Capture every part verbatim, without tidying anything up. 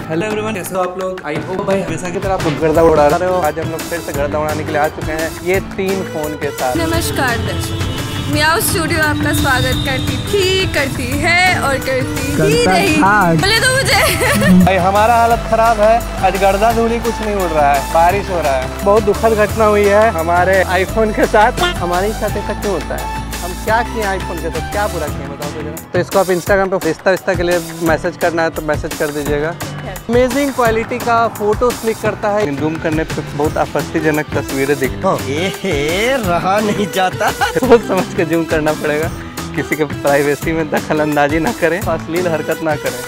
Hello everyone, कैसे हो आप लोग? आई होप भाई हमेशा की तरह आप गर्दा उड़ा रहे हो। आज हम लोग फिर से गर्दा उड़ाने के लिए आ चुके हैं ये तीन फोन के साथ। नमस्कार दर्शक, मियाओ स्टूडियो आपका स्वागत करती थी, करती है और करती ही नहीं। बोले तो मुझे भाई हमारा हालत खराब है। आज गर्दा धूली कुछ नहीं उड़ रहा है, बारिश हो रहा है। बहुत दुखद घटना हुई है हमारे आईफोन के साथ। हमारे साथ ऐसा क्यों होता है? हम क्या किए आईफोन के साथ, क्या बुरा किए बताओ तो जरा। तो इसको आप इंस्टाग्राम पे रिश्ता रिश्ता के लिए मैसेज करना है तो मैसेज कर दीजिएगा। अमेजिंग क्वालिटी का फोटो क्लिक करता है। जूम करने पे बहुत आपत्तिजनक तस्वीरें दिखती हैं, रहा नहीं जाता। सोच समझ के जूम करना पड़ेगा। किसी के प्राइवेसी में दखल अंदाजी ना करें, अश्लील हरकत ना करें।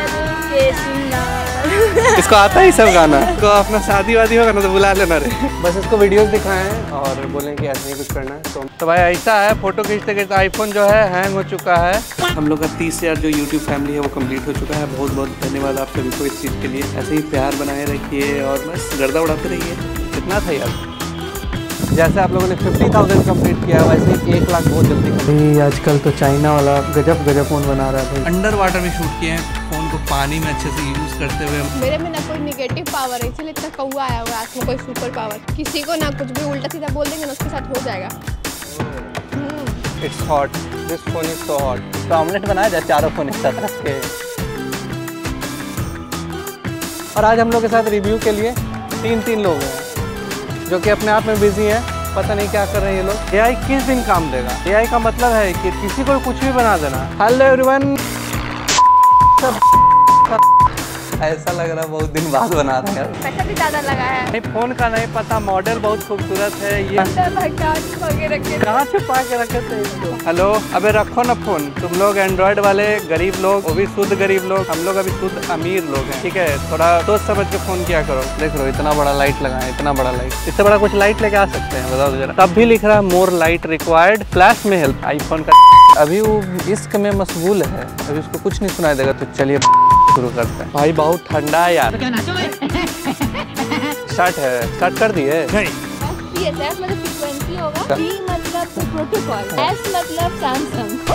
इसको आता ही सब गाना। तो अपना शादी वादी होगा ना तो बुला लेना रे। बस इसको वीडियोस दिखाएं और बोलें कि ऐसे ही कुछ करना है तो, तो भाई ऐसा है। फोटो खींचते खींचते आईफोन जो है हैंग हो चुका है। हम लोग का तीस हजार जो यूट्यूब फैमिली है वो कंप्लीट हो चुका है। बहुत बहुत धन्यवाद आप सभी को इस चीज़ के लिए। ऐसे ही प्यार बनाए रखिए और बस गर्दा उड़ाते रहिए। कितना था यार? जैसे आप लोगों ने फिफ्टी थाउजेंड कम्प्लीट किया वैसे ही एक लाख बहुत जल्दी। आजकल तो चाइना वाला गजब गजब फोन बना रहा था। अंडर वाटर में शूट किए हैं फोन को, पानी में अच्छे से यूज करते हुए। मेरे में ना कोई निगेटिव पावर है, इसलिए इतना कौवा आया हुआ है। कोई सुपर पावर किसी को ना कुछ भी उल्टा सीधा बोल देंगे ना उसके साथ हो जाएगा। It's hot, this phone is so hot. तो ऑमलेट बनाया जाए चारों फोन एक साथ रख के। और आज हम लोग के साथ रिव्यू के लिए तीन तीन लोग हैं जो कि अपने आप में बिजी हैं। पता नहीं क्या कर रहे हैं ये लोग। एआई किस दिन काम देगा? एआई का मतलब है कि किसी को कुछ भी बना देना। हेलो एवरीवन, ऐसा लग रहा है बहुत दिन बाद बना रहे हैं। पैसा भी ज्यादा लगा है। नहीं, फोन का नहीं पता, मॉडल बहुत खूबसूरत है। ये कहाँ छुपा के रखे थे इसको? हेलो, अबे रखो ना फोन। तुम लोग एंड्रॉइड वाले गरीब लोग, वो भी शुद्ध गरीब लोग, हम लोग अभी शुद्ध अमीर लोग हैं, ठीक है? थोड़ा सोच समझ के फोन किया करो। देख लो इतना बड़ा लाइट लगा है, इतना बड़ा लाइट। इससे बड़ा कुछ लाइट लेके आ सकते हैं बताओ जरा। तब भी लिख रहा है मोर लाइट रिक्वायर्ड, फ्लैश में हेल्प। आईफोन का अभी वो इश्क में मशगूल है, अभी उसको कुछ नहीं सुनाई देगा। तो चलिए शुरू करते हैं। भाई बहुत ठंडा है यार। स्टार्ट है, स्टार्ट कर दिए। सी एस एफ मतलब फ्रीक्वेंसी होगा, डी मतलब प्रोटोकॉल, एस मतलब सैमसंग।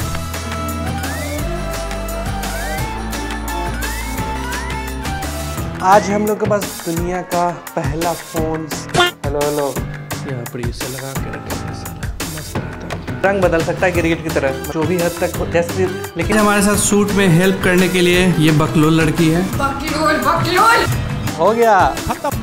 आज हम लोग के पास दुनिया का पहला फोन। हेलो हेलो, यहाँ पर इसे लगा के रखे। रंग बदल सकता है गिरगिट की तरह, जो भी हद तक जैसे। लेकिन हमारे साथ शूट में हेल्प करने के लिए ये बकलोल लड़की है। बकलोल बकलोल हो गया खत्म।